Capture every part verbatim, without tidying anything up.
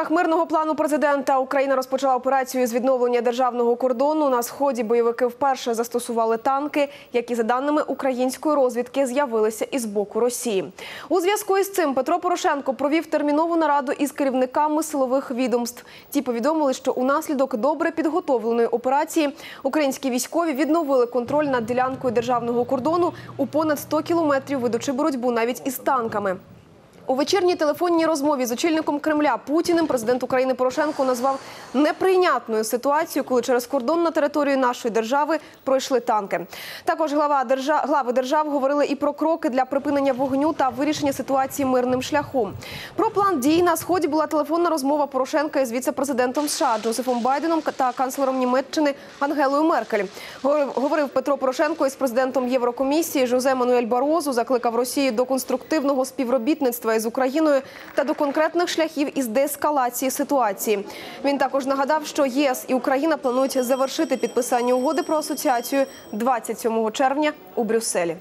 рамках мирного плану президента Україна розпочала операцію з відновлення державного кордону. На сході бойовики вперше застосували танки, які, за даними української розвідки, з'явилися із боку Росії. У зв'язку із цим Петро Порошенко провів термінову нараду із керівниками силових відомств. Ті повідомили, що унаслідок добре підготовленої операції українські військові відновили контроль над ділянкою державного кордону у понад сто кілометрів, ведучи боротьбу навіть із танками. У вечірній телефонній розмові з очільником Кремля Путіним президент України Порошенко назвав неприйнятною ситуацію, коли через кордон на територію нашої держави пройшли танки. Також глава держав, глави держав говорили і про кроки для припинення вогню та вирішення ситуації мирним шляхом. Про план дій на сході була телефонна розмова Порошенка із віце-президентом США Джозефом Байденом та канцлером Німеччини Ангелою Меркель. Говорив Петро Порошенко із президентом Єврокомісії Жозе Мануель Барозу, закликав Росію до конструктивного співробітництва з Україною та до конкретних шляхів із деескалації ситуації. Він також нагадав, що ЄС і Україна планують завершити підписання угоди про асоціацію двадцять сьомого червня у Брюсселі.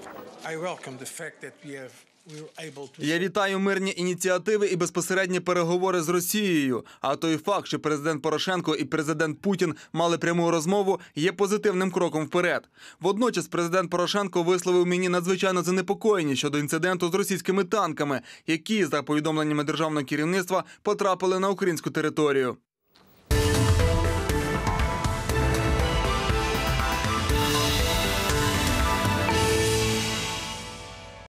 Я вітаю мирні ініціативи і безпосередні переговори з Росією. А той факт, що президент Порошенко і президент Путін мали пряму розмову, є позитивним кроком вперед. Водночас президент Порошенко висловив мені надзвичайно занепокоєння щодо інциденту з російськими танками, які, за повідомленнями державного керівництва, потрапили на українську територію.